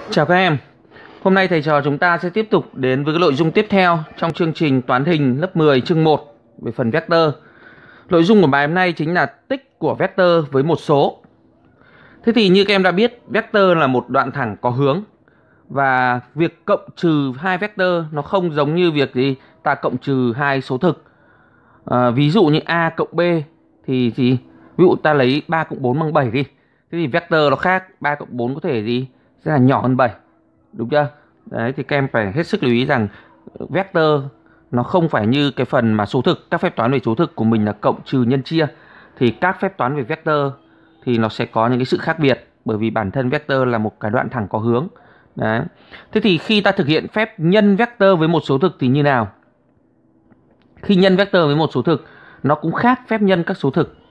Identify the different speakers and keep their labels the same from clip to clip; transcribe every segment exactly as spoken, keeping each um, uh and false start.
Speaker 1: Chào các em. Hôm nay thầy trò chúng ta sẽ tiếp tục đến với cái nội dung tiếp theo trong chương trình toán hình lớp mười chương một về phần vector. Nội dung của bài hôm nay chính là tích của vector với một số. Thế thì như các em đã biết, vector là một đoạn thẳng có hướng. Và việc cộng trừ hai vector nó không giống như việc gì ta cộng trừ hai số thực. À, ví dụ như A cộng B thì gì? Ví dụ ta lấy ba cộng bốn bằng bảy đi. Thế thì vector nó khác, ba cộng bốn có thể gì? Sẽ là nhỏ hơn bảy. Đúng chưa? Đấy thì các em phải hết sức lưu ý rằng vector nó không phải như cái phần mà số thực, các phép toán về số thực của mình là cộng trừ nhân chia. Thì các phép toán về vector thì nó sẽ có những cái sự khác biệt, bởi vì bản thân vector là một cái đoạn thẳng có hướng. Đấy. Thế thì khi ta thực hiện phép nhân vector với một số thực thì như nào? Khi nhân vector với một số thực, nó cũng khác phép nhân các số thực.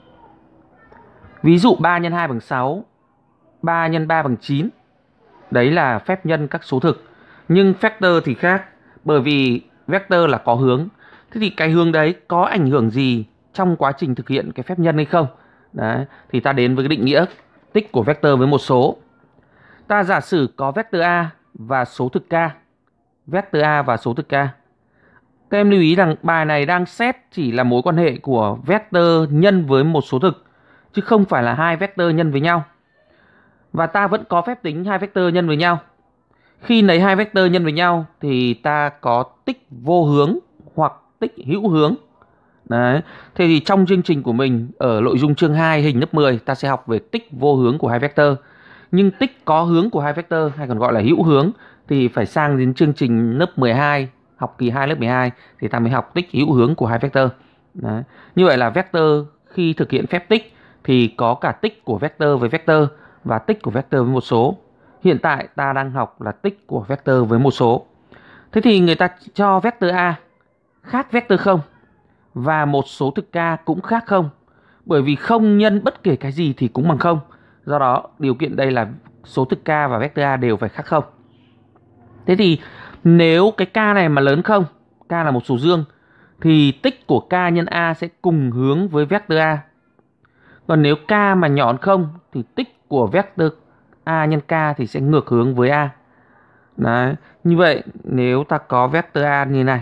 Speaker 1: Ví dụ ba nhân hai bằng sáu, ba nhân ba bằng chín. Đấy là phép nhân các số thực. Nhưng vector thì khác, bởi vì vector là có hướng. Thế thì cái hướng đấy có ảnh hưởng gì trong quá trình thực hiện cái phép nhân hay không? Đấy, thì ta đến với cái định nghĩa tích của vector với một số. Ta giả sử có vector A và số thực K. Vector A và số thực K. Các em lưu ý rằng bài này đang xét chỉ là mối quan hệ của vector nhân với một số thực, chứ không phải là hai vector nhân với nhau. Và ta vẫn có phép tính hai vector nhân với nhau. Khi lấy hai vector nhân với nhau thì ta có tích vô hướng hoặc tích hữu hướng. Đấy. Thế thì trong chương trình của mình ở nội dung chương hai hình lớp mười ta sẽ học về tích vô hướng của hai vector. Nhưng tích có hướng của hai vector hay còn gọi là hữu hướng thì phải sang đến chương trình lớp mười hai, học kỳ hai lớp mười hai thì ta mới học tích hữu hướng của hai vector. Đấy. Như vậy là vector khi thực hiện phép tích thì có cả tích của vector với vector và tích của vector với một số. Hiện tại ta đang học là tích của vector với một số. Thế thì người ta cho vector A khác vector không và một số thực K cũng khác không. Bởi vì không nhân bất kể cái gì thì cũng bằng không. Do đó điều kiện đây là số thực K và vector A đều phải khác không. Thế thì nếu cái K này mà lớn không, K là một số dương, thì tích của K nhân A sẽ cùng hướng với vector A. Còn nếu K mà nhỏ hơn không thì tích của vector A nhân K thì sẽ ngược hướng với A. Đấy. Như vậy nếu ta có vector A như này,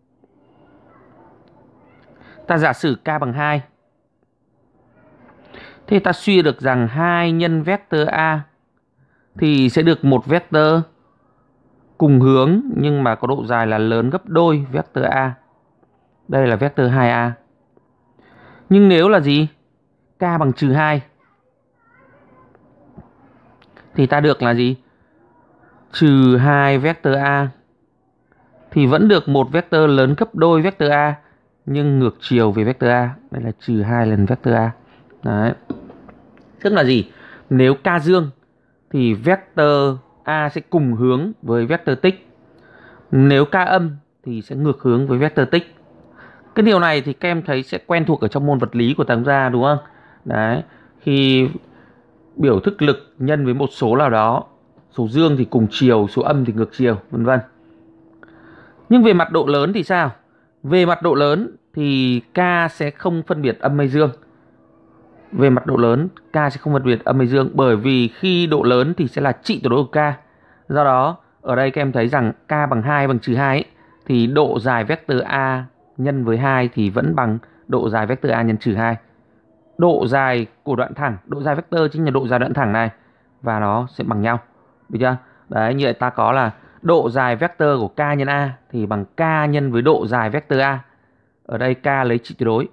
Speaker 1: ta giả sử K bằng hai. Thế ta suy được rằng hai nhân vector A thì sẽ được một vector cùng hướng nhưng mà có độ dài là lớn gấp đôi vector A. Đây là vector hai A. Nhưng nếu là gì? K bằng trừ hai thì ta được là gì? Trừ hai vector A thì vẫn được một vector lớn gấp đôi vector A nhưng ngược chiều về vector A. Đây là trừ hai lần vector A. Đấy. Tức là gì? Nếu K dương thì vector A sẽ cùng hướng với vector tích. Nếu K âm thì sẽ ngược hướng với vector tích. Cái điều này thì các em thấy sẽ quen thuộc ở trong môn vật lý của chúng ta đúng không? Đấy. Khi biểu thức lực nhân với một số nào đó, số dương thì cùng chiều, số âm thì ngược chiều, vân vân. Nhưng về mặt độ lớn thì sao? Về mặt độ lớn thì K sẽ không phân biệt âm hay dương. Về mặt độ lớn, K sẽ không phân biệt âm hay dương, bởi vì khi độ lớn thì sẽ là trị tuyệt đối của K. Do đó, ở đây các em thấy rằng K bằng hai bằng trừ hai ấy, thì độ dài vector A nhân với hai thì vẫn bằng độ dài vector A nhân trừ hai. Độ dài của đoạn thẳng, độ dài vector chính là độ dài đoạn thẳng này, và nó sẽ bằng nhau. Được chưa? Đấy, như vậy ta có là độ dài vector của K nhân A thì bằng K nhân với độ dài vector A. Ở đây K lấy trị tuyệt đối.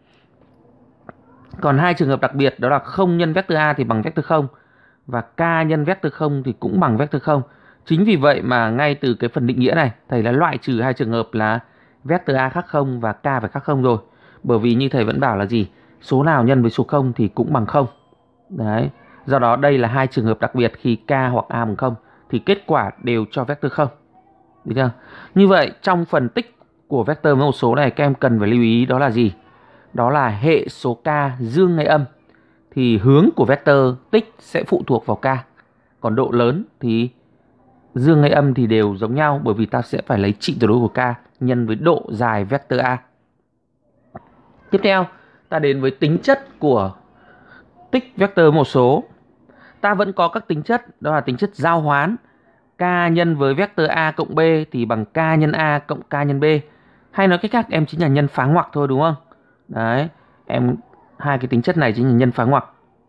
Speaker 1: Còn hai trường hợp đặc biệt đó là không nhân vector A thì bằng vector không và K nhân vector không thì cũng bằng vector không. Chính vì vậy mà ngay từ cái phần định nghĩa này thầy đã loại trừ hai trường hợp là vector A khác không và K phải khác không rồi. Bởi vì như thầy vẫn bảo là gì? Số nào nhân với số không thì cũng bằng không. Đấy. Do đó đây là hai trường hợp đặc biệt khi K hoặc A bằng không thì kết quả đều cho vector không. Được chưa? Như vậy trong phần tích của vector với một số này các em cần phải lưu ý đó là gì? Đó là hệ số K dương hay âm thì hướng của vector tích sẽ phụ thuộc vào K. Còn độ lớn thì dương hay âm thì đều giống nhau, bởi vì ta sẽ phải lấy trị tuyệt đối của K nhân với độ dài vector A. Tiếp theo ta đến với tính chất của tích vector một số. Ta vẫn có các tính chất, đó là tính chất giao hoán K nhân với vectơ A cộng B thì bằng K nhân A cộng K nhân B. Hay nói cách khác em chính là nhân phá ngoặc thôi đúng không? Đấy, em hai cái tính chất này chính là nhân phá ngoặc.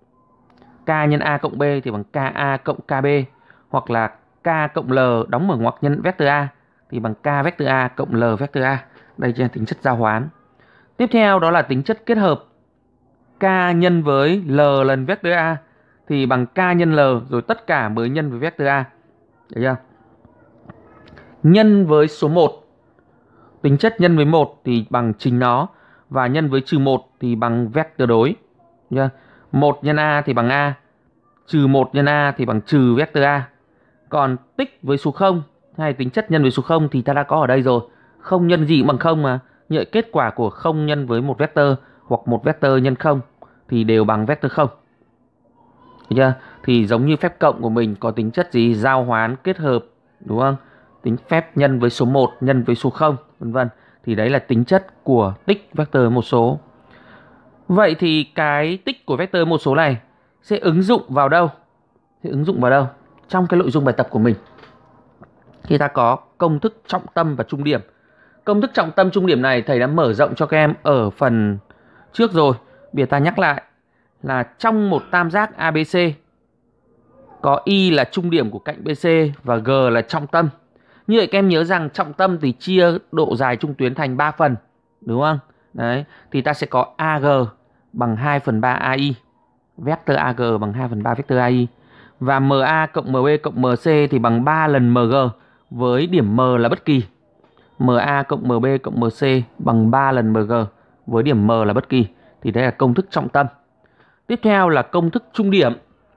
Speaker 1: K nhân A cộng B thì bằng Ka cộng Kb, hoặc là K cộng L đóng mở ngoặc nhân vectơ A thì bằng K vectơ A cộng L vectơ A. Đây chính là tính chất giao hoán. Tiếp theo đó là tính chất kết hợp. K nhân với L lần vectơ A thì bằng K nhân L rồi tất cả mới nhân với vectơ A. Được chưa? Nhân với số một, tính chất nhân với một thì bằng chính nó, và nhân với trừ một thì bằng vectơ đối. Được chưa? một nhân A thì bằng A, trừ một nhân A thì bằng trừ vectơ A. Còn tích với số không hay tính chất nhân với số không thì ta đã có ở đây rồi. Không nhân gì cũng bằng không mà. Như vậy kết quả của không nhân với một vectơ hoặc một vectơ nhân không thì đều bằng vectơ không. Được chưa? Thì giống như phép cộng của mình có tính chất gì? Giao hoán kết hợp, đúng không? Tính phép nhân với số một, nhân với số không, vân vân. Thì đấy là tính chất của tích vectơ một số. Vậy thì cái tích của vectơ một số này sẽ ứng dụng vào đâu? Sẽ ứng dụng vào đâu? Trong cái nội dung bài tập của mình thì ta có công thức trọng tâm và trung điểm. Công thức trọng tâm trung điểm này thầy đã mở rộng cho các em ở phần trước rồi. Bây giờ ta nhắc lại là trong một tam giác a bê xê có Y là trung điểm của cạnh bê xê và G là trọng tâm. Như vậy các em nhớ rằng trọng tâm thì chia độ dài trung tuyến thành ba phần, đúng không? Đấy, thì ta sẽ có a giê bằng hai phần ba a i, vectơ a giê bằng hai phần ba vectơ a i, và em a cộng em bê cộng em xê thì bằng ba lần em giê với điểm M là bất kỳ. em a cộng em bê cộng em xê bằng ba lần em giê với điểm M là bất kỳ. Thì đây là công thức trọng tâm. Tiếp theo là công thức trung điểm.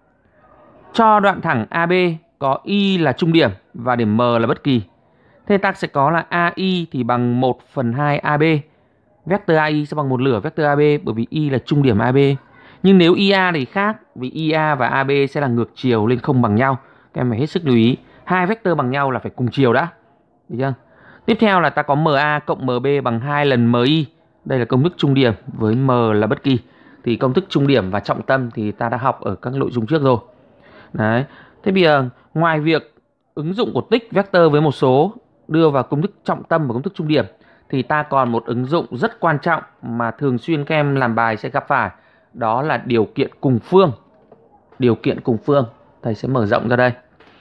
Speaker 1: Cho đoạn thẳng a bê có Y là trung điểm và điểm M là bất kỳ. Thế ta sẽ có là a i thì bằng một phần hai a bê. Vectơ a i sẽ bằng một nửa vectơ a bê bởi vì Y là trung điểm a bê. Nhưng nếu i a thì khác, vì i a và a bê sẽ là ngược chiều nên không bằng nhau. Các em phải hết sức lưu ý. Hai vectơ bằng nhau là phải cùng chiều đã. Được chưa? Tiếp theo là ta có em a cộng em bê bằng hai lần em i. Đây là công thức trung điểm với M là bất kỳ. Thì công thức trung điểm và trọng tâm thì ta đã học ở các nội dung trước rồi. Đấy. Thế bây giờ ngoài việc ứng dụng của tích vectơ với một số đưa vào công thức trọng tâm và công thức trung điểm thì ta còn một ứng dụng rất quan trọng mà thường xuyên các em làm bài sẽ gặp phải. Đó là điều kiện cùng phương. Điều kiện cùng phương thầy sẽ mở rộng ra đây.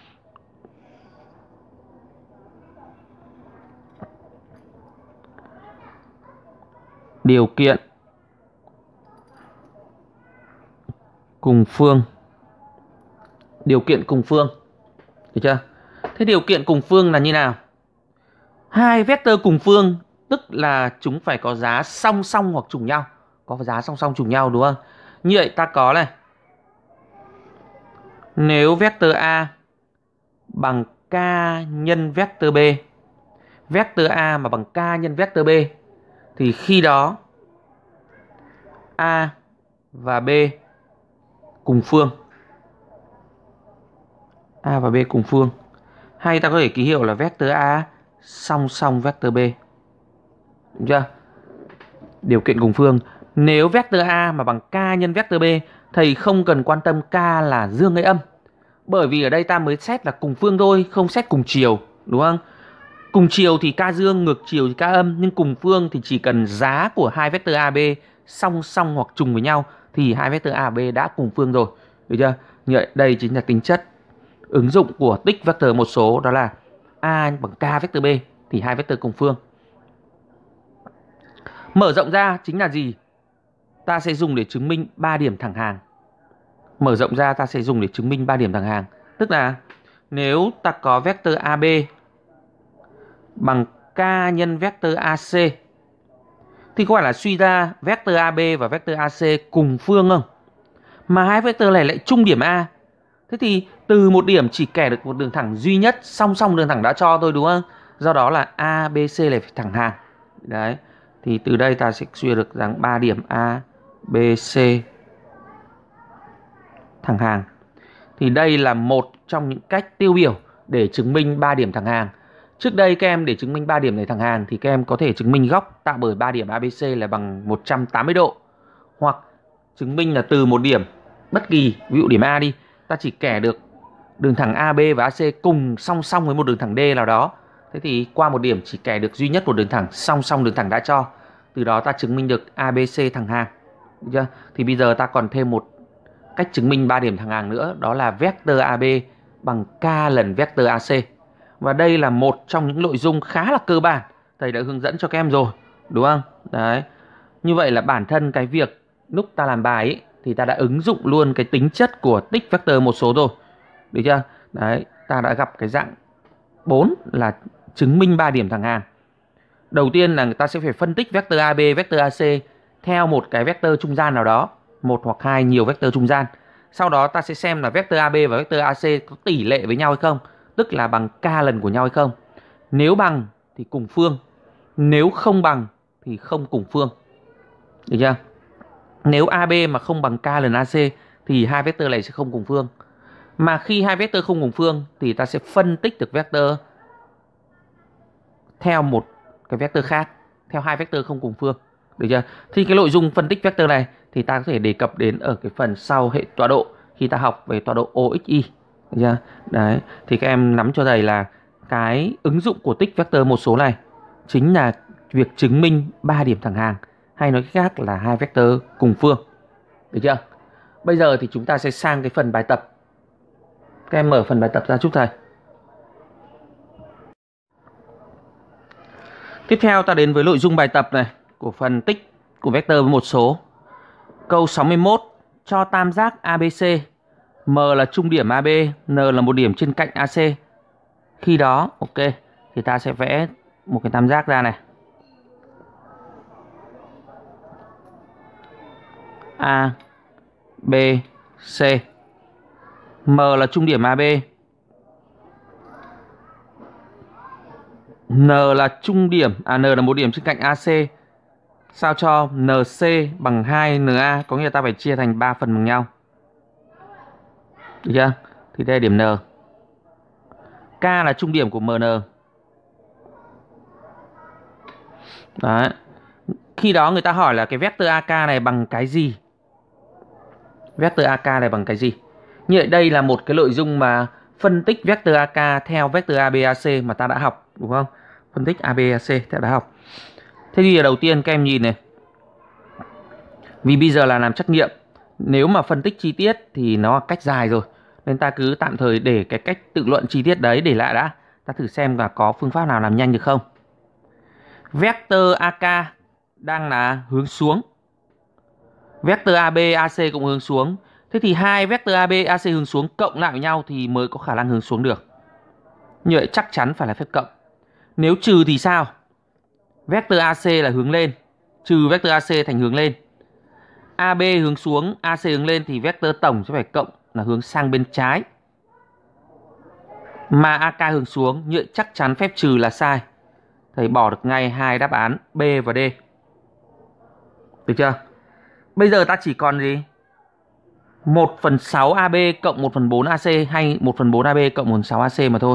Speaker 1: Điều kiện cùng phương. Điều kiện cùng phương. Được chưa? Thế điều kiện cùng phương là như nào? Hai vectơ cùng phương tức là chúng phải có giá song song hoặc trùng nhau. Có giá song song trùng nhau đúng không? Như vậy ta có này. Nếu vectơ A bằng K nhân vectơ B, vectơ A mà bằng K nhân vectơ B, thì khi đó A và B cùng phương. A và B cùng phương. Hay ta có thể ký hiệu là vectơ A song song vectơ B. Đúng chưa? Điều kiện cùng phương. Nếu vectơ A mà bằng K nhân vectơ B, thầy không cần quan tâm K là dương hay âm. Bởi vì ở đây ta mới xét là cùng phương thôi, không xét cùng chiều, đúng không? Cùng chiều thì K dương, ngược chiều thì K âm. Nhưng cùng phương thì chỉ cần giá của hai vectơ a bê song song hoặc trùng với nhau thì hai vectơ A và B đã cùng phương rồi. Được chưa? Như vậy đây chính là tính chất ứng dụng của tích vectơ một số, đó là A bằng K vectơ B thì hai vectơ cùng phương. Mở rộng ra chính là gì? Ta sẽ dùng để chứng minh ba điểm thẳng hàng. Mở rộng ra ta sẽ dùng để chứng minh ba điểm thẳng hàng. Tức là nếu ta có vectơ a bê bằng K nhân vectơ a xê thì có phải là suy ra vectơ a bê và vectơ a xê cùng phương không? Mà hai vectơ này lại chung điểm A. Thế thì từ một điểm chỉ kẻ được một đường thẳng duy nhất song song đường thẳng đã cho thôi, đúng không? Do đó là a bê xê này phải thẳng hàng. Đấy. Thì từ đây ta sẽ suy được rằng ba điểm A, B, C thẳng hàng. Thì đây là một trong những cách tiêu biểu để chứng minh ba điểm thẳng hàng. Trước đây các em để chứng minh ba điểm này thẳng hàng thì các em có thể chứng minh góc tạo bởi ba điểm a bê xê là bằng một trăm tám mươi độ. Hoặc chứng minh là từ một điểm bất kỳ, ví dụ điểm A đi, ta chỉ kẻ được đường thẳng a bê và a xê cùng song song với một đường thẳng D nào đó. Thế thì qua một điểm chỉ kẻ được duy nhất một đường thẳng song song đường thẳng đã cho. Từ đó ta chứng minh được a bê xê thẳng hàng. Được chưa? Thì bây giờ ta còn thêm một cách chứng minh ba điểm thẳng hàng nữa, đó là vectơ a bê bằng k lần vectơ a xê. Và đây là một trong những nội dung khá là cơ bản thầy đã hướng dẫn cho các em rồi, đúng không? Đấy. Như vậy là bản thân cái việc lúc ta làm bài ấy, thì ta đã ứng dụng luôn cái tính chất của tích vectơ một số rồi. Được chưa? Đấy, ta đã gặp cái dạng bốn là chứng minh ba điểm thẳng hàng. Đầu tiên là người ta sẽ phải phân tích vectơ a bê, vectơ a xê theo một cái vectơ trung gian nào đó, một hoặc hai nhiều vectơ trung gian. Sau đó ta sẽ xem là vectơ a bê và vectơ a xê có tỷ lệ với nhau hay không, tức là bằng k lần của nhau hay không. Nếu bằng thì cùng phương, nếu không bằng thì không cùng phương. Được chưa? Nếu a bê mà không bằng k lần a xê thì hai vectơ này sẽ không cùng phương. Mà khi hai vectơ không cùng phương thì ta sẽ phân tích được vectơ theo một cái vectơ khác, theo hai vectơ không cùng phương. Được chưa? Thì cái nội dung phân tích vectơ này thì ta có thể đề cập đến ở cái phần sau hệ tọa độ khi ta học về tọa độ o ích i. Được chưa? Đấy, thì các em nắm cho thầy là cái ứng dụng của tích vectơ một số này chính là việc chứng minh ba điểm thẳng hàng, hay nói cách khác là hai vectơ cùng phương. Được chưa? Bây giờ thì chúng ta sẽ sang cái phần bài tập. Các em mở phần bài tập ra giúp thầy. Tiếp theo ta đến với nội dung bài tập này của phần tích của vectơ với một số. Câu sáu mươi mốt cho tam giác a bê xê, M là trung điểm a bê, N là một điểm trên cạnh a xê. Khi đó, ok, thì ta sẽ vẽ một cái tam giác ra này. A, B, C. M là trung điểm a bê, N là trung điểm, à N là một điểm trên cạnh a xê. Sao cho en xê bằng hai en a, có nghĩa là ta phải chia thành ba phần bằng nhau. Được chưa? Thì đây là điểm N. K là trung điểm của em en. Đấy. Khi đó người ta hỏi là cái vectơ a ca này bằng cái gì? Vectơ a ca này bằng cái gì? Như vậy đây là một cái nội dung mà phân tích vectơ a ca theo vectơ a bê a xê mà ta đã học, đúng không? Phân tích a bê a xê ta đã học. Thế thì đầu tiên các em nhìn này. Vì bây giờ là làm trắc nghiệm, nếu mà phân tích chi tiết thì nó là cách dài rồi, nên ta cứ tạm thời để cái cách tự luận chi tiết đấy để lại đã. Ta thử xem là có phương pháp nào làm nhanh được không. Vectơ a ca đang là hướng xuống, vectơ a bê a xê cũng hướng xuống. Thế thì hai vectơ a bê a xê hướng xuống cộng lại với nhau thì mới có khả năng hướng xuống được. Như vậy chắc chắn phải là phép cộng. Nếu trừ thì sao? Vectơ a xê là hướng lên, trừ vectơ a xê thành hướng lên. a bê hướng xuống, a xê hướng lên thì vectơ tổng sẽ phải cộng là hướng sang bên trái. Mà a ca hướng xuống, như vậy chắc chắn phép trừ là sai. Thầy bỏ được ngay hai đáp án B và D. Được chưa? Bây giờ ta chỉ còn gì? một phần sáu a bê cộng một phần bốn a xê hay một phần bốn a bê cộng một phần sáu a xê mà thôi.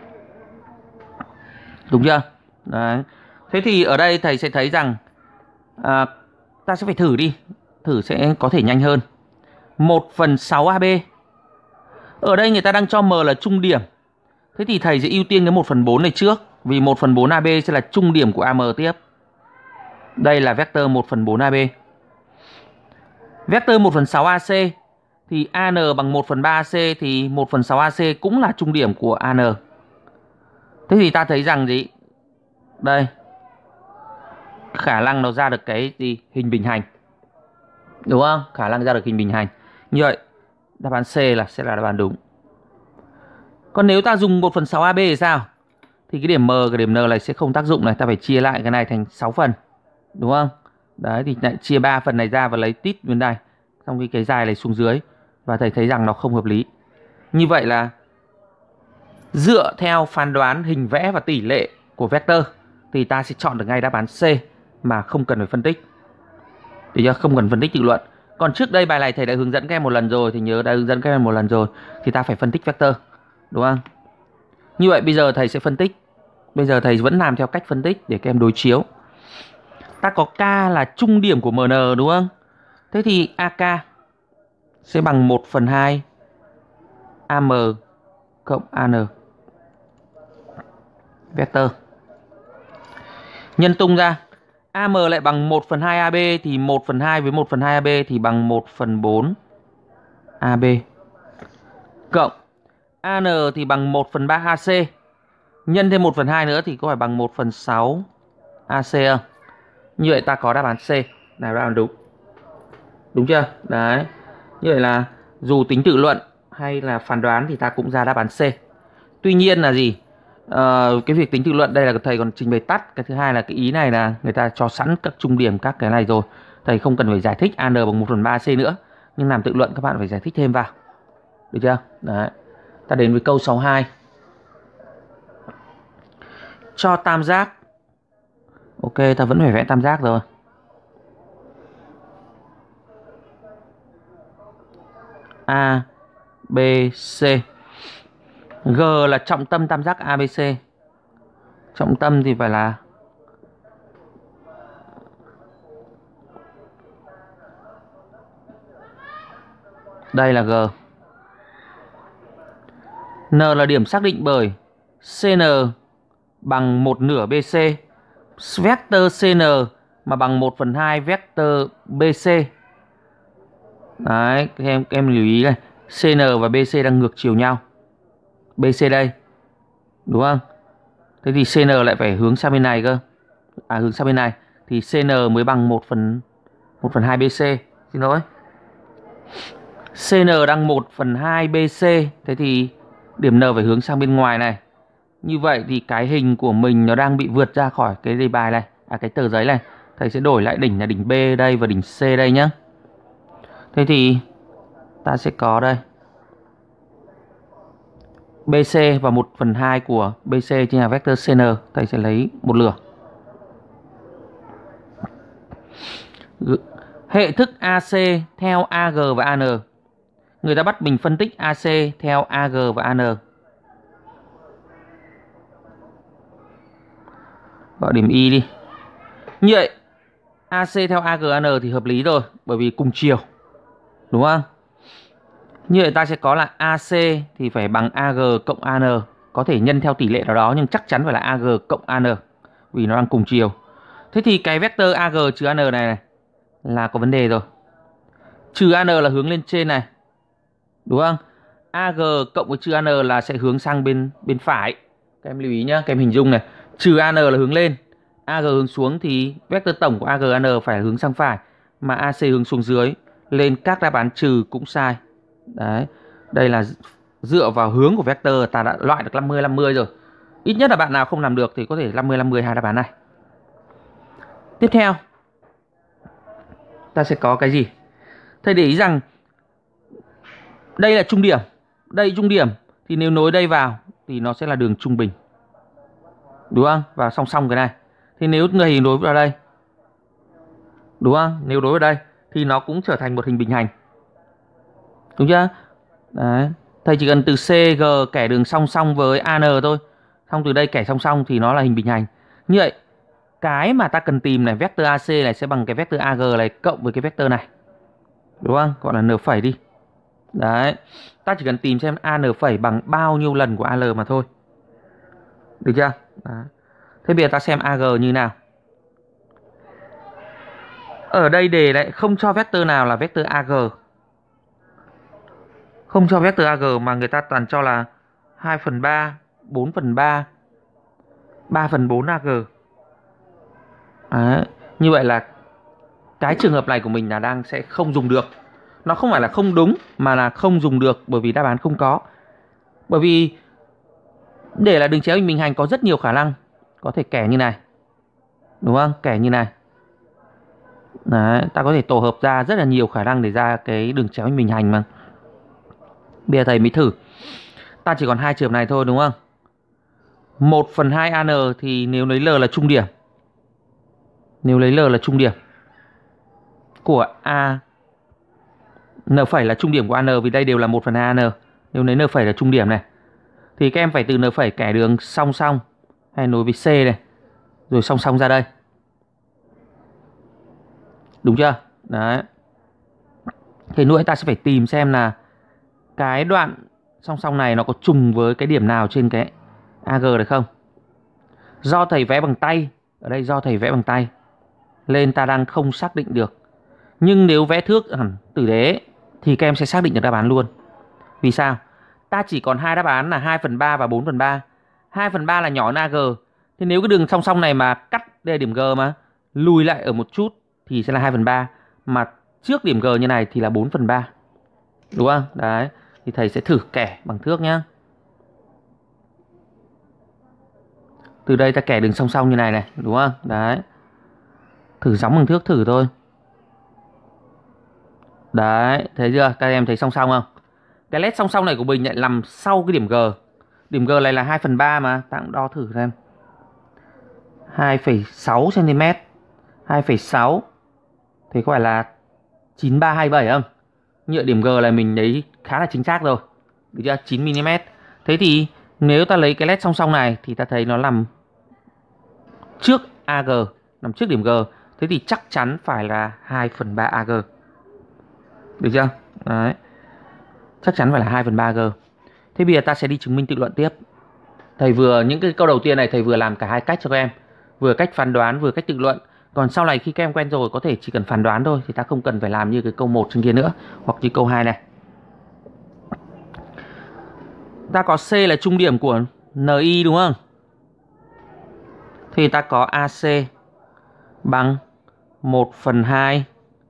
Speaker 1: Đúng chưa? Đấy. Thế thì ở đây thầy sẽ thấy rằng à, ta sẽ phải thử đi. Thử sẽ có thể nhanh hơn. một phần sáu a bê. Ở đây người ta đang cho M là trung điểm. Thế thì thầy sẽ ưu tiên cái một phần bốn này trước. Vì một phần bốn a bê sẽ là trung điểm của a em tiếp. Đây là vectơ một phần bốn a bê. Vectơ một phần sáu a xê thì a en bằng một phần ba a xê thì một phần sáu a xê cũng là trung điểm của a en. Thế thì ta thấy rằng gì? Đây. Khả năng nó ra được cái gì? Hình bình hành. Đúng không? Khả năng ra được hình bình hành. Như vậy, đáp án C là sẽ là đáp án đúng. Còn nếu ta dùng một phần sáu a bê thì sao? Thì cái điểm M, cái điểm N này sẽ không tác dụng này. Ta phải chia lại cái này thành sáu phần. Đúng không? Đấy, thì lại chia ba phần này ra và lấy tít bên đây. Xong khi cái dài này xuống dưới. Và thầy thấy rằng nó không hợp lý. Như vậy là dựa theo phán đoán hình vẽ và tỷ lệ của vectơ thì ta sẽ chọn được ngay đáp án C mà không cần phải phân tích. Thì không cần phân tích tự luận. Còn trước đây bài này thầy đã hướng dẫn các em một lần rồi, thì nhớ đã hướng dẫn các em một lần rồi thì ta phải phân tích vectơ, đúng không? Như vậy bây giờ thầy sẽ phân tích. Bây giờ thầy vẫn làm theo cách phân tích để các em đối chiếu. Ta có K là trung điểm của em en, đúng không? Thế thì a ca sẽ bằng một phần hai a em cộng an. Vector. Nhân tung ra. a em lại bằng một phần hai a bê thì một phần hai với một phần hai a bê thì bằng một phần bốn a bê. Cộng an thì bằng một phần ba a xê. Nhân thêm một phần hai nữa thì có phải bằng một phần sáu a xê không? Như vậy ta có đáp án C là đáp án đúng. Đúng chưa? Đấy. Như vậy là dù tính tự luận hay là phán đoán thì ta cũng ra đáp án C. Tuy nhiên là gì? Ờ, cái việc tính tự luận đây là thầy còn trình bày tắt. Cái thứ hai là cái ý này là người ta cho sẵn các trung điểm các cái này rồi. Thầy không cần phải giải thích an bằng một phần ba c nữa. Nhưng làm tự luận các bạn phải giải thích thêm vào. Được chưa? Đấy. Ta đến với câu sáu mươi hai. Cho tam giác. Ok, ta vẫn phải vẽ tam giác rồi. A, B, C. G là trọng tâm tam giác a bê xê. Trọng tâm thì phải là đây là G. N là điểm xác định bởi xê en bằng một nửa bê xê. Vector xê en mà bằng một phần hai vector bê xê. Đấy, các em, các em lưu ý này. xê en và bê xê đang ngược chiều nhau. bê xê đây. Đúng không? Thế thì xê en lại phải hướng sang bên này cơ. À, hướng sang bên này. Thì xê en mới bằng một phần hai bê xê. Xin lỗi. xê en đang một phần hai bê xê. Thế thì điểm N phải hướng sang bên ngoài này. Như vậy thì cái hình của mình nó đang bị vượt ra khỏi cái đề bài này. À, cái tờ giấy này. Thầy sẽ đổi lại đỉnh là đỉnh B đây và đỉnh C đây nhé. Thế thì ta sẽ có đây bê xê và một phần hai của bê xê chính là vector xê en. Thầy sẽ lấy một lửa. Hệ thức a xê theo a giê và an. Người ta bắt mình phân tích a xê theo a giê và an. Gọi điểm Y đi. Như vậy a xê theo a giê an thì hợp lý rồi, bởi vì cùng chiều. Đúng không? Như vậy ta sẽ có là a xê thì phải bằng a giê cộng an. Có thể nhân theo tỷ lệ nào đó nhưng chắc chắn phải là a giê cộng an, vì nó đang cùng chiều. Thế thì cái vector a giê trừ an này, này là có vấn đề rồi. Trừ an là hướng lên trên này. Đúng không? a giê cộng với trừ an là sẽ hướng sang bên bên phải. Các em lưu ý nhá, các em hình dung này. Trừ an là hướng lên, a giê hướng xuống thì vector tổng của a giê an phải hướng sang phải, mà a xê hướng xuống dưới. Lên các đáp án trừ cũng sai. Đấy. Đây là dựa vào hướng của vector ta đã loại được năm mươi năm mươi rồi. Ít nhất là bạn nào không làm được thì có thể năm mươi năm mươi hai đáp án này. Tiếp theo ta sẽ có cái gì? Thầy để ý rằng đây là trung điểm. Đây trung điểm thì nếu nối đây vào thì nó sẽ là đường trung bình. Đúng không? Và song song cái này. Thì nếu người nối vào đây, đúng không? Nếu nối vào đây thì nó cũng trở thành một hình bình hành. Đúng chưa? Đấy. Thầy chỉ cần từ xê giê kẻ đường song song với an thôi. Xong từ đây kẻ song song thì nó là hình bình hành. Như vậy cái mà ta cần tìm này, vector a xê này sẽ bằng cái vector a giê này cộng với cái vector này. Đúng không? Gọi là n phẩy đi. Đấy. Ta chỉ cần tìm xem an phẩy bằng bao nhiêu lần của al mà thôi. Được chưa? Đấy. Thế bây giờ ta xem a giê như nào. Ở đây đề lại không cho vector nào là vector a giê. Không cho vector a giê mà người ta toàn cho là hai phần ba, bốn phần ba, ba phần bốn a giê. Đấy. Như vậy là cái trường hợp này của mình là đang sẽ không dùng được. Nó không phải là không đúng mà là không dùng được, bởi vì đáp án không có. Bởi vì để là đường chéo hình bình hành có rất nhiều khả năng. Có thể kẻ như này. Đúng không? Kẻ như này. Đấy, ta có thể tổ hợp ra rất là nhiều khả năng để ra cái đường chéo hình bình hành mà. Bây giờ thầy mới thử. Ta chỉ còn hai trường hợp này thôi đúng không? một phần hai an thì nếu lấy L là trung điểm. Nếu lấy L là trung điểm của A, N phẩy là trung điểm của an vì đây đều là một phần hai an. Nếu lấy N phẩy là trung điểm này thì các em phải từ N phẩy kẻ đường song song hay nối với C này, rồi song song ra đây. Đúng chưa? Đấy. Thế nữa ta sẽ phải tìm xem là cái đoạn song song này nó có trùng với cái điểm nào trên cái a giê này không? Do thầy vẽ bằng tay, ở đây do thầy vẽ bằng tay nên ta đang không xác định được. Nhưng nếu vẽ thước hẳn tử đế thì các em sẽ xác định được đáp án luôn. Vì sao? Ta chỉ còn hai đáp án là hai phần ba và bốn phần ba. hai phần ba là nhỏ hơn a giê. Thế nếu cái đường song song này mà cắt đây là điểm G mà lùi lại ở một chút thì sẽ là hai phần ba, mà trước điểm G như này thì là bốn phần ba. Đúng không? Đấy, thì thầy sẽ thử kẻ bằng thước nhá. Từ đây ta kẻ đường song song như này này, đúng không? Đấy. Thử gióng bằng thước thử thôi. Đấy, thấy chưa? Các em thấy song song không? Cái led song song này của mình lại nằm sau cái điểm G. Điểm G này là hai phần ba mà, ta cũng đo thử xem. hai phẩy sáu xăng ti mét. hai phẩy sáu. Thế có phải là chín ba hai bảy không? Nhựa điểm G này mình lấy khá là chính xác rồi. Được chưa? chín mi li mét. Thế thì nếu ta lấy cái led song song này thì ta thấy nó nằm trước a giê, nằm trước điểm G. Thế thì chắc chắn phải là hai phần ba a giê. Được chưa? Đấy. Chắc chắn phải là hai phần ba a giê. Thế bây giờ ta sẽ đi chứng minh tự luận tiếp. Thầy vừa, những cái câu đầu tiên này thầy vừa làm cả hai cách cho các em. Vừa cách phán đoán, vừa cách tự luận. Còn sau này khi các em quen rồi có thể chỉ cần phán đoán thôi, thì ta không cần phải làm như cái câu một trên kia nữa, hoặc như câu hai này. Ta có C là trung điểm của en i đúng không? Thì ta có a xê bằng một phần hai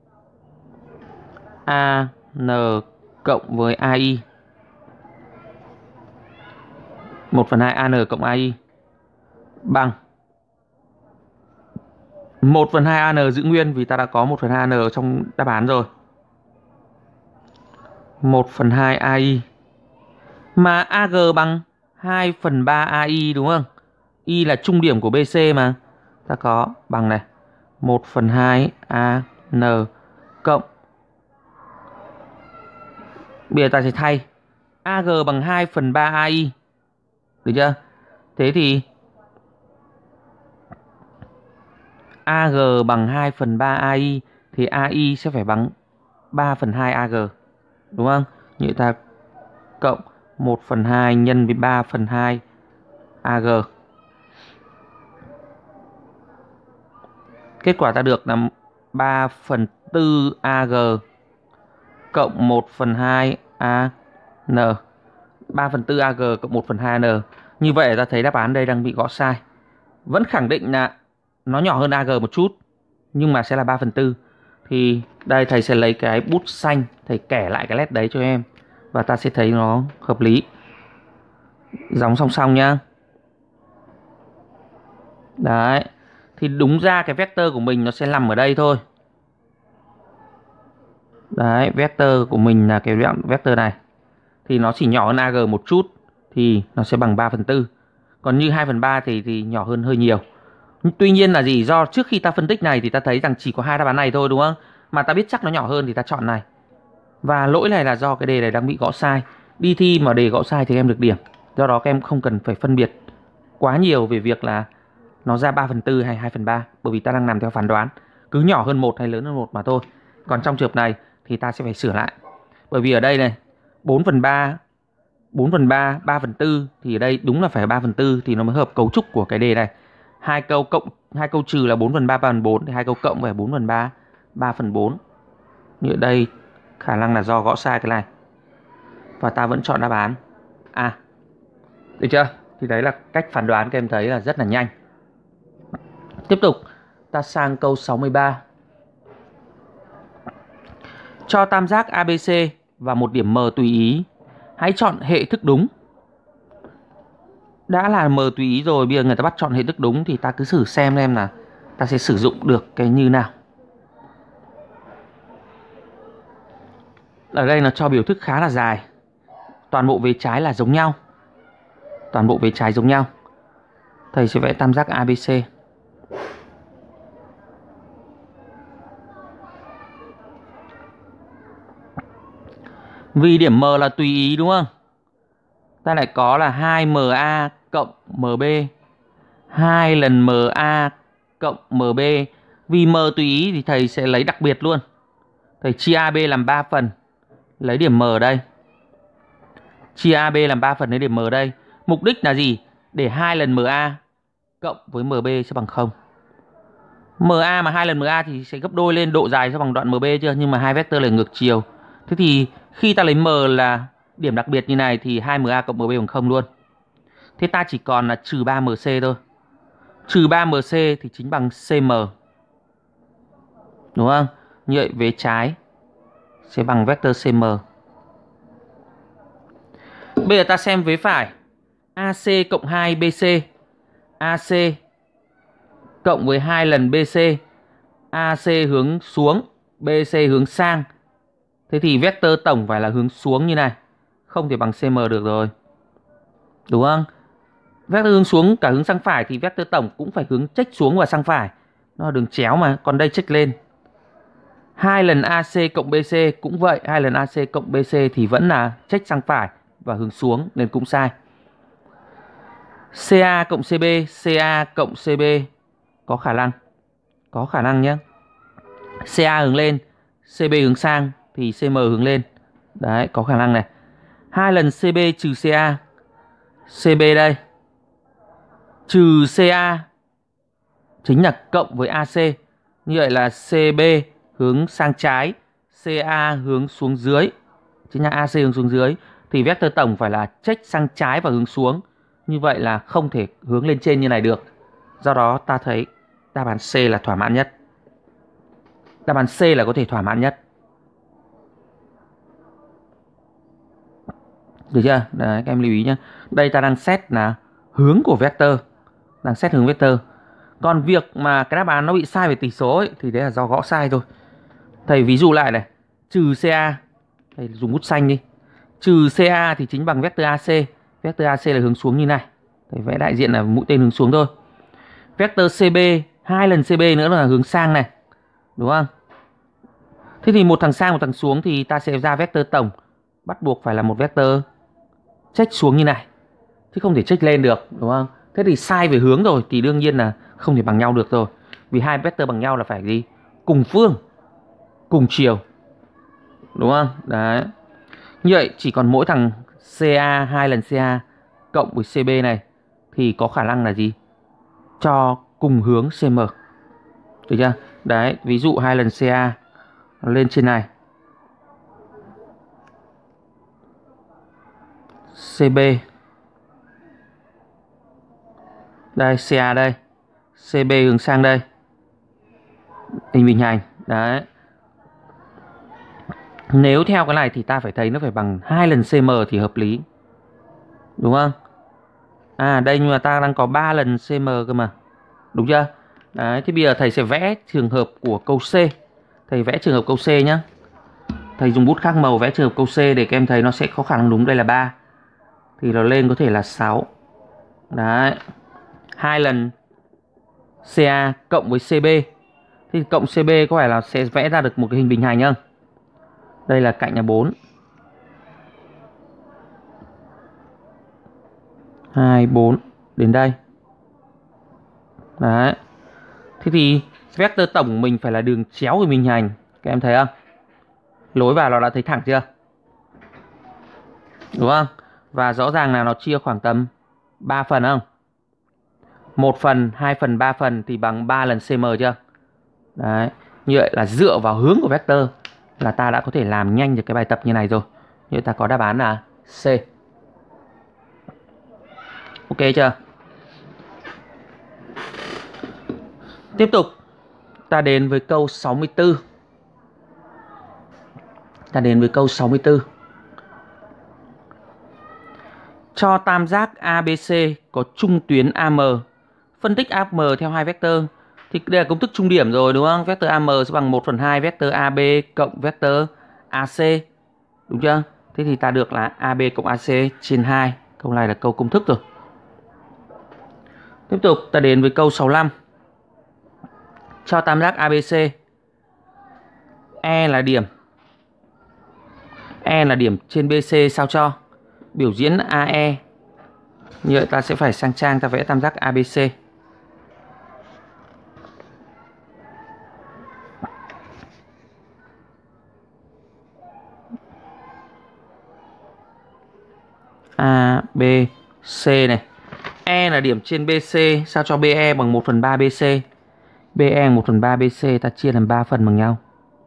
Speaker 1: a en cộng với a i. một phần hai a en cộng a i bằng một phần hai a en giữ nguyên, vì ta đã có một phần hai a en trong đáp án rồi. một phần hai a i. Mà a giê bằng hai phần ba a i đúng không? I là trung điểm của bê xê mà. Ta có bằng này một phần hai a en cộng. Bây giờ ta sẽ thay a giê bằng hai phần ba a i. Được chưa? Thế thì a giê bằng hai phần ba a i thì a i sẽ phải bằng ba phần hai a giê. Đúng không? Như ta cộng một phần hai nhân với ba phần hai a giê. Kết quả ta được là ba phần tư a giê cộng một phần hai a en. ba phần tư a giê cộng một phần hai a en. Như vậy ta thấy đáp án đây đang bị gõ sai. Vẫn khẳng định là nó nhỏ hơn a giê một chút, nhưng mà sẽ là ba phần tư. Thì đây thầy sẽ lấy cái bút xanh, thầy kẻ lại cái led đấy cho em. Và ta sẽ thấy nó hợp lý. Gióng song song nhá. Đấy. Thì đúng ra cái vector của mình nó sẽ nằm ở đây thôi. Đấy, vector của mình là cái vector này. Thì nó chỉ nhỏ hơn a giê một chút, thì nó sẽ bằng ba phần tư. Còn như hai phần ba thì, thì nhỏ hơn hơi nhiều. Tuy nhiên là gì? Do trước khi ta phân tích này thì ta thấy rằng chỉ có hai đáp án này thôi đúng không? Mà ta biết chắc nó nhỏ hơn thì ta chọn này. Và lỗi này là do cái đề này đang bị gõ sai. Đi thi mà đề gõ sai thì em được điểm. Do đó các em không cần phải phân biệt quá nhiều về việc là nó ra ba phần tư hay hai phần ba. Bởi vì ta đang làm theo phán đoán. Cứ nhỏ hơn một hay lớn hơn một mà thôi. Còn trong trường hợp này thì ta sẽ phải sửa lại. Bởi vì ở đây này bốn phần ba, bốn phần ba, ba phần tư thì ở đây đúng là phải ba phần tư thì nó mới hợp cấu trúc của cái đề này. Hai câu cộng, hai câu trừ là bốn phần ba, ba phần bốn, thì hai câu cộng phải bốn phần ba, ba phần bốn. Như ở đây khả năng là do gõ sai cái này. Và ta vẫn chọn đáp án A. Được chưa? Thì đấy là cách phán đoán các em thấy là rất là nhanh. Tiếp tục ta sang câu sáu mươi ba. Cho tam giác a bê xê và một điểm M tùy ý. Hãy chọn hệ thức đúng. Đã là M tùy ý rồi, bây giờ người ta bắt chọn hệ thức đúng thì ta cứ thử xem em là ta sẽ sử dụng được cái như nào. Ở đây nó cho biểu thức khá là dài. Toàn bộ vế trái là giống nhau. Toàn bộ vế trái giống nhau. Thầy sẽ vẽ tam giác a bê xê. Vì điểm M là tùy ý đúng không? Ta lại có là hai M A cộng M B. hai lần M A cộng M B. Vì M tùy ý thì thầy sẽ lấy đặc biệt luôn. Thầy chia a bê làm ba phần. Lấy điểm M ở đây. Chia a bê làm ba phần lấy điểm M đây. Mục đích là gì? Để hai lần em a cộng với em bê sẽ bằng không. em a mà hai lần em a thì sẽ gấp đôi lên, độ dài sẽ bằng đoạn em bê chưa? Nhưng mà hai vectơ là ngược chiều. Thế thì khi ta lấy M là điểm đặc biệt như này thì hai em a cộng em bê bằng không luôn. Thế ta chỉ còn là trừ ba em xê thôi. Trừ ba em xê thì chính bằng xê em. Đúng không? Như vậy vế trái sẽ bằng vectơ xê em. Bây giờ ta xem vế phải. a xê cộng hai bê xê. a xê cộng với hai lần bê xê. a xê hướng xuống, bê xê hướng sang. Thế thì vectơ tổng phải là hướng xuống như này. Không thể bằng xê em được rồi. Đúng không? Vectơ hướng xuống cả hướng sang phải thì vectơ tổng cũng phải hướng chếch xuống và sang phải. Nó là đường chéo mà, còn đây chếch lên. Hai lần a xê cộng bê xê cũng vậy, hai lần a xê cộng bê xê thì vẫn là chếch sang phải và hướng xuống nên cũng sai. xê a cộng xê bê, xê a cộng xê bê có khả năng. Có khả năng nhé. xê a hướng lên, xê bê hướng sang thì xê em hướng lên. Đấy, có khả năng này. Hai lần xê bê trừ xê a. xê bê đây. Trừ xê a chính là cộng với a xê. Như vậy là xê bê hướng sang trái, xê a hướng xuống dưới. Chính là a xê hướng xuống dưới. Thì vectơ tổng phải là chếch sang trái và hướng xuống. Như vậy là không thể hướng lên trên như này được. Do đó ta thấy đáp án C là thỏa mãn nhất. Đáp án C là có thể thỏa mãn nhất. Được chưa? Đấy, các em lưu ý nhé. Đây ta đang xét là hướng của vectơ. Đang xét hướng vectơ. Còn việc mà cái đáp án nó bị sai về tỷ số ấy, thì đấy là do gõ sai thôi. Thầy ví dụ lại này. Trừ xê a. Thầy dùng bút xanh đi. Trừ xê a thì chính bằng vectơ a xê. Vectơ a xê là hướng xuống như này. Thầy vẽ đại diện là mũi tên hướng xuống thôi. Vectơ xê bê, hai lần xê bê nữa là hướng sang này. Đúng không? Thế thì một thằng sang một thằng xuống thì ta sẽ ra vectơ tổng. Bắt buộc phải là một vectơ chếch xuống như này. Chứ không thể chếch lên được. Đúng không? Thế thì sai về hướng rồi thì đương nhiên là không thể bằng nhau được rồi. Vì hai vectơ bằng nhau là phải gì? Cùng phương, cùng chiều. Đúng không? Đấy. Như vậy chỉ còn mỗi thằng xê a, hai lần xê a cộng với xê bê này thì có khả năng là gì? Cho cùng hướng xê em. Được chưa? Đấy, ví dụ hai lần xê a lên trên này. xê bê. Đây, xê a đây. xê bê hướng sang đây. Hình bình hành. Đấy. Nếu theo cái này thì ta phải thấy nó phải bằng hai lần xê em thì hợp lý. Đúng không? À đây, nhưng mà ta đang có ba lần xê em cơ mà. Đúng chưa? Đấy, thì bây giờ thầy sẽ vẽ trường hợp của câu C. Thầy vẽ trường hợp câu C nhá. Thầy dùng bút khác màu vẽ trường hợp câu C để các em thấy nó sẽ có khả năng đúng. Đây là ba. Thì nó lên có thể là sáu. Đấy. Hai lần xê a cộng với xê bê. Thì cộng xê bê có phải là sẽ vẽ ra được một cái hình bình hành không? Đây là cạnh là bốn. hai, bốn đến đây. Đấy. Thế thì vectơ tổng mình phải là đường chéo của bình hành. Các em thấy không? Lối vào nó đã thấy thẳng chưa? Đúng không? Và rõ ràng là nó chia khoảng tầm ba phần không? một phần, hai phần, ba phần thì bằng ba lần xê em chưa? Đấy. Như vậy là dựa vào hướng của vectơ là ta đã có thể làm nhanh được cái bài tập như này rồi. Như vậy ta có đáp án là C. Ok chưa? Tiếp tục ta đến với câu sáu mươi tư. Ta đến với câu sáu mươi tư. Cho tam giác a bê xê có trung tuyến a em. Phân tích a em theo hai vectơ. Thì đây là công thức trung điểm rồi đúng không? Vectơ a em sẽ bằng một phần hai vectơ a bê cộng vectơ a xê. Đúng chưa? Thế thì ta được là a bê cộng a xê trên hai. Câu này là câu công thức rồi. Tiếp tục ta đến với câu sáu mươi lăm. Cho tam giác a bê xê. E là điểm. E là điểm trên bê xê sao cho? Biểu diễn a e. Như vậy ta sẽ phải sang trang ta vẽ tam giác a bê xê. A, B, C này. E là điểm trên bê xê, sao cho bê e bằng một phần ba bê xê. bê e một phần ba bê xê ta chia làm ba phần bằng nhau.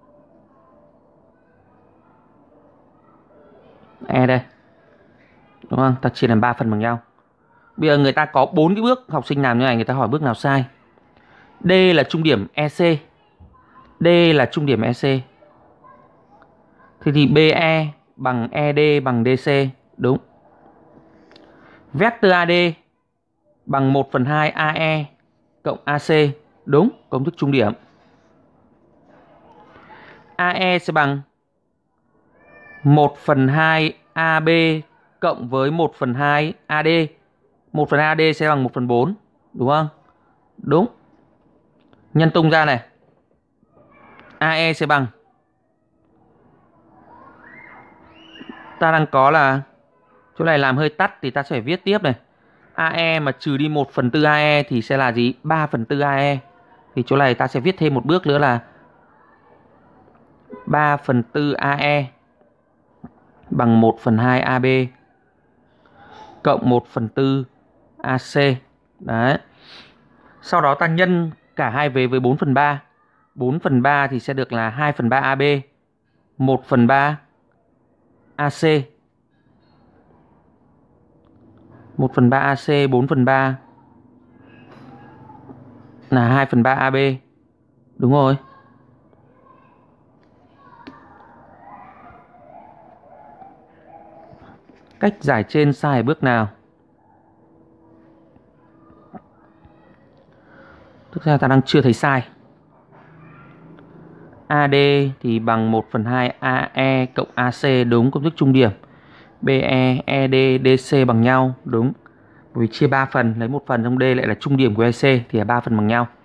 Speaker 1: E đây. Đúng không? Ta chia làm ba phần bằng nhau. Bây giờ người ta có bốn cái bước học sinh làm như này, người ta hỏi bước nào sai. D là trung điểm e xê. D là trung điểm e xê. Thế thì bê e bằng e đê bằng đê xê. Đúng. Vector a đê bằng một phần hai a e cộng a xê. Đúng, công thức trung điểm. a e sẽ bằng một phần hai a bê cộng với một phần hai a đê. một phần hai a đê sẽ bằng một phần bốn. Đúng không? Đúng. Nhân tung ra này. a e sẽ bằng, ta đang có là chỗ này làm hơi tắt thì ta sẽ phải viết tiếp này. a e mà trừ đi một phần tư a e thì sẽ là gì? ba phần tư a e. Thì chỗ này ta sẽ viết thêm một bước nữa là ba phần tư a e bằng một phần hai a bê cộng một phần tư a xê. Đấy. Sau đó ta nhân cả hai vế với bốn phần ba. bốn phần ba thì sẽ được là hai phần ba a bê, một phần ba a xê. một phần ba a xê, bốn phần ba là hai phần ba a bê. Đúng rồi. Cách giải trên sai ở bước nào? Thực ra ta đang chưa thấy sai. a đê thì bằng một phần hai a e cộng a xê. Đúng, công thức trung điểm. bê e, e đê, đê xê bằng nhau. Đúng. Bởi vì chia ba phần, lấy một phần trong D lại là trung điểm của e xê thì là ba phần bằng nhau.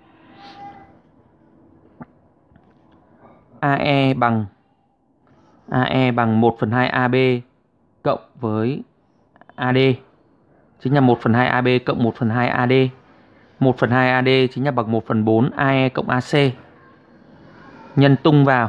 Speaker 1: a e bằng a e bằng một phần hai a bê cộng với a đê chính là một phần hai a bê cộng một phần hai a đê. một phần hai a đê chính là bằng một phần bốn a e cộng a xê. Nhân tung vào.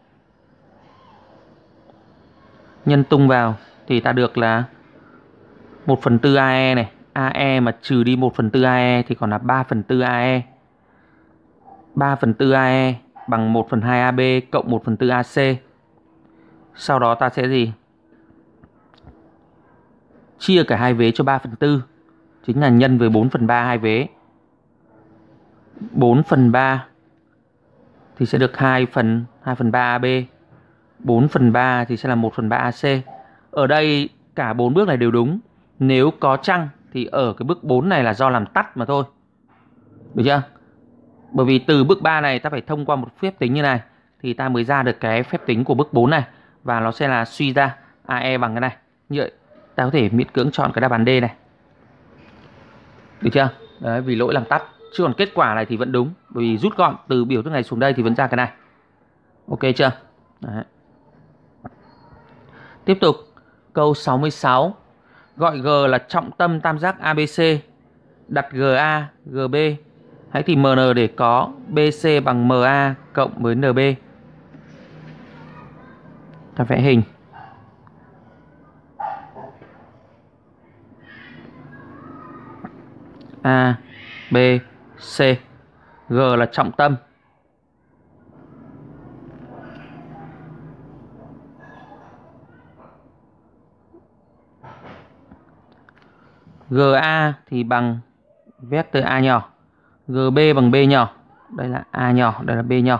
Speaker 1: Nhân tung vào thì ta được là một phần tư a e này. a e mà trừ đi một phần tư a e thì còn là ba phần tư a e. ba phần tư a e bằng một phần hai a bê cộng một phần tư a xê. Sau đó ta sẽ gì? Chia cả hai vế cho ba phần tư. Chính là nhân với bốn phần ba hai vế. bốn phần ba thì sẽ được hai phần ba a bê. bốn phần ba thì sẽ là một phần ba a xê. Ở đây cả bốn bước này đều đúng. Nếu có chăng thì ở cái bước bốn này là do làm tắt mà thôi. Được chưa? Bởi vì từ bước ba này ta phải thông qua một phép tính như này thì ta mới ra được cái phép tính của bước bốn này. Và nó sẽ là suy ra a e bằng cái này. Như vậy ta có thể miễn cưỡng chọn cái đáp án D này. Được chưa? Đấy, vì lỗi làm tắt. Chứ còn kết quả này thì vẫn đúng. Bởi vì rút gọn từ biểu thức này xuống đây thì vẫn ra cái này. Ok chưa? Đấy. Tiếp tục. Câu sáu mươi sáu. Gọi G là trọng tâm tam giác a bê xê. Đặt giê a, giê bê. Hãy tìm em en để có bê xê bằng em a cộng với en bê. Ta vẽ hình. A, B, C. G là trọng tâm. giê a thì bằng vector A nhỏ. giê bê bằng B nhỏ. Đây là A nhỏ, đây là B nhỏ.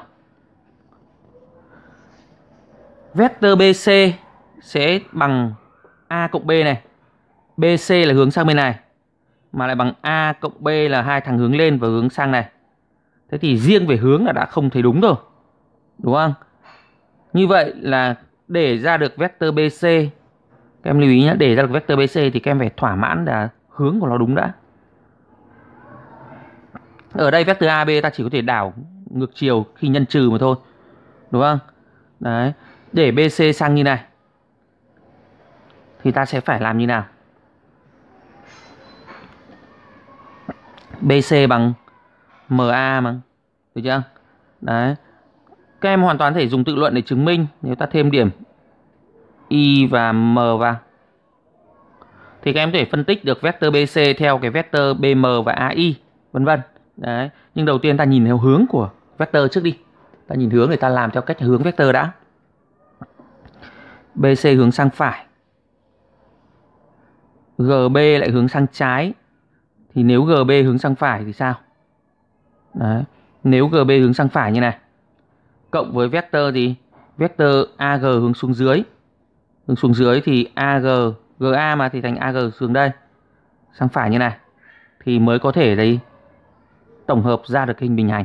Speaker 1: Vector bê xê sẽ bằng A cộng B này. bê xê là hướng sang bên này. Mà lại bằng A cộng B là hai thằng hướng lên và hướng sang này. Thế thì riêng về hướng là đã không thấy đúng rồi. Đúng không? Như vậy là để ra được vector bê xê, các em lưu ý nhé, để ra được vector bê xê thì các em phải thỏa mãn là hướng của nó đúng đã. Ở đây vector a bê ta chỉ có thể đảo ngược chiều khi nhân trừ mà thôi. Đúng không? Đấy. Để bê xê sang như này thì ta sẽ phải làm như nào? bê xê bằng em a mà. Được chưa? Đấy. Các em hoàn toàn có thể dùng tự luận để chứng minh. Nếu ta thêm điểm Y và M vào thì các em có thể phân tích được vector bê xê theo cái vector bê em và a i, vân vân. Đấy, nhưng đầu tiên ta nhìn theo hướng của vector trước đi. Ta nhìn hướng để ta làm theo cách hướng vector đã. bê xê hướng sang phải, giê bê lại hướng sang trái. Thì nếu giê bê hướng sang phải thì sao? Đấy, nếu giê bê hướng sang phải như này, cộng với vector gì? Vector a giê hướng xuống dưới. Hướng xuống dưới thì a giê, giê a mà thì thành a giê xuống đây, sang phải như này, thì mới có thể đấy tổng hợp ra được hình bình hành.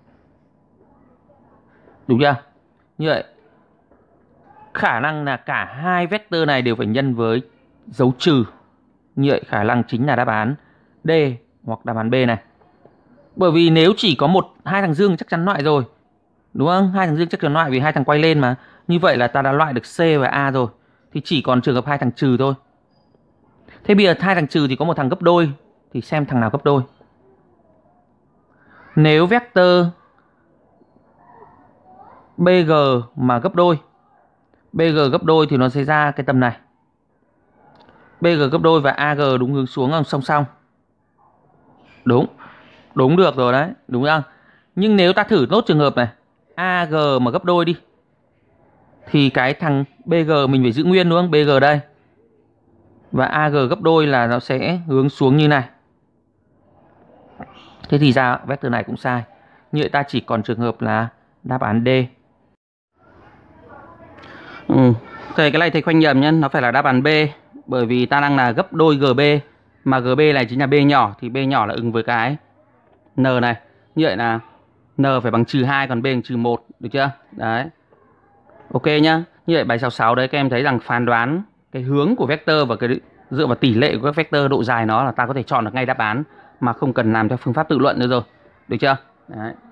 Speaker 1: Đúng chưa? Như vậy khả năng là cả hai vector này đều phải nhân với dấu trừ. Như vậy khả năng chính là đáp án D hoặc đáp án B này. Bởi vì nếu chỉ có một hai thằng dương chắc chắn loại rồi, đúng không? Hai thằng dương chắc chắn loại vì hai thằng quay lên mà. Như vậy là ta đã loại được C và A rồi, thì chỉ còn trường hợp hai thằng trừ thôi. Thế bây giờ hai thằng trừ thì có một thằng gấp đôi, thì xem thằng nào gấp đôi. Nếu vector bê giê mà gấp đôi, bê giê gấp đôi thì nó sẽ ra cái tầm này. bê giê gấp đôi và a giê đúng hướng xuống không? Song song. Đúng. Đúng được rồi đấy, đúng không? Nhưng nếu ta thử nốt trường hợp này, a giê mà gấp đôi đi, thì cái thằng bê giê mình phải giữ nguyên đúng không? bê giê đây. Và a giê gấp đôi là nó sẽ hướng xuống như này. Thế thì ra vector này cũng sai. Như vậy ta chỉ còn trường hợp là đáp án D. Ừ. Thầy cái này thầy khoanh nhầm nhé, nó phải là đáp án B. Bởi vì ta đang là gấp đôi giê bê, mà giê bê này chính là B nhỏ, thì B nhỏ là ứng với cái N này. Như vậy là N phải bằng trừ hai, còn B bằng trừ một, được chưa? Đấy. Ok nhá. Như vậy bài sáu sáu đấy các em thấy rằng phán đoán cái hướng của vector và cái dựa vào tỷ lệ của các vector, độ dài nó là ta có thể chọn được ngay đáp án mà không cần làm theo phương pháp tự luận nữa rồi. Được chưa? Đấy.